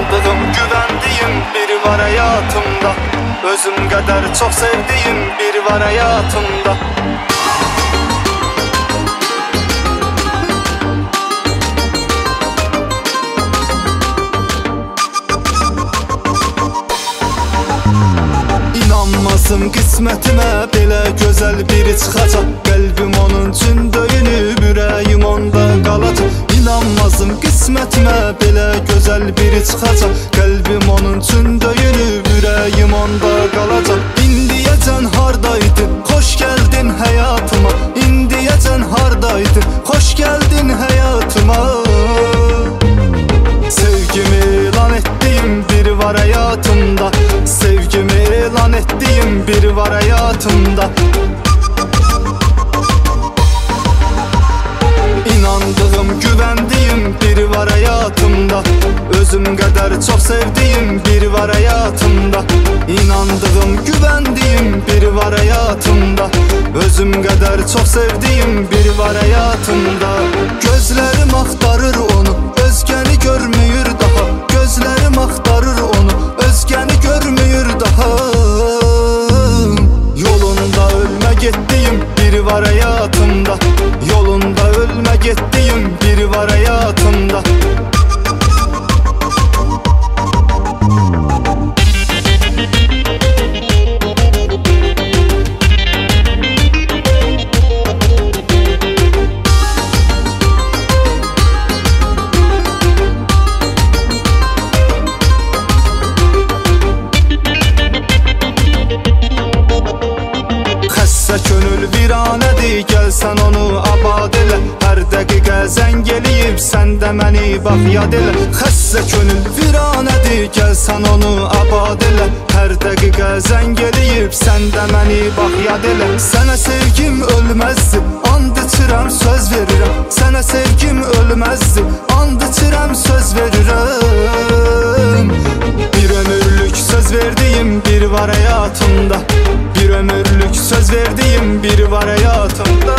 İnandığım, güvendiğim biri var hayatımda. Özüm kadar çok sevdiğim biri var hayatımda. İnanmasın qismətimə belə gözəl biri çıxacaq. Qəlbim onun üçün döyünüb, ürəyim onda qalacaq. İnanmasın qismətimə belə gözəl biri çıxacaq. Qəlbim onun üçün döyünüb, ürəyim onda qalacaq. İndiyəcən hardaydın, xoş gəldin həyatıma. İndiyəcən hardaydın, xoş gəldin həyatıma. Sevgimi elan ettiğim biri var hayatımda. Sevgimi elan ettiğim biri var hayatımda. İnandığım, güvendiğim biri var hayatımda. Özüm kadar çok sevdiğim biri var hayatımda. İnandığım, güvendiğim biri var hayatımda. Özüm kadar çok sevdiğim biri var hayatımda. Gözlerim aktarır onu, özgəni görmüyor daha. Gözlerim aktarır onu, özgəni görmüyor daha. Yolunda ölme gittiğim biri var hayatımda. Yolunda ölme gittiğim biri var hayatımda. Könül viranədir, gəlsən onu abad elə. Hər dəqiqə zəng eləyib, sən də məni bax yad elə. Xəstə könül viranədir, gəlsən onu abad elə. Hər dəqiqə zəng eləyib, sən də məni bax yad elə. Sənə sevgim ölməzdi, and içirəm, söz verirəm. Sənə sevgim ölməzdi, and içirəm, söz verirəm. Bir ömürlük söz verdiğim biri var hayatımda. Bir ömürlük söz verdiğim biri var hayatımda.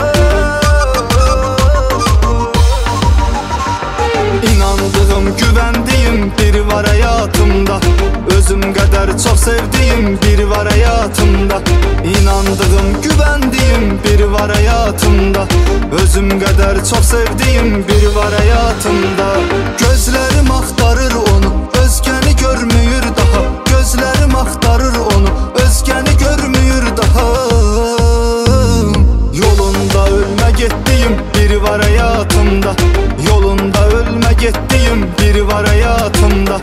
İnandığım, güvendiğim biri var hayatımda. Özüm kadar çok sevdiğim biri var hayatımda. İnandığım, güvendiğim biri var hayatımda. Özüm kadar çok sevdiğim biri var hayatımda. Gözlerim aktarır onu, özgəni görmüyor daha. Gözlerim aktarır onu, özgəni görmüyor daha. Yolunda ölme gittiğim biri var hayatımda. Yolunda ölme gittiğim biri var hayatımda.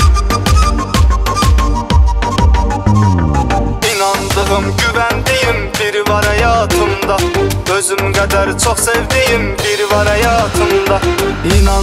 İnandığım, güvendiğim biri var hayatımda. Özüm kadar çok sevdiğim biri var hayatımda.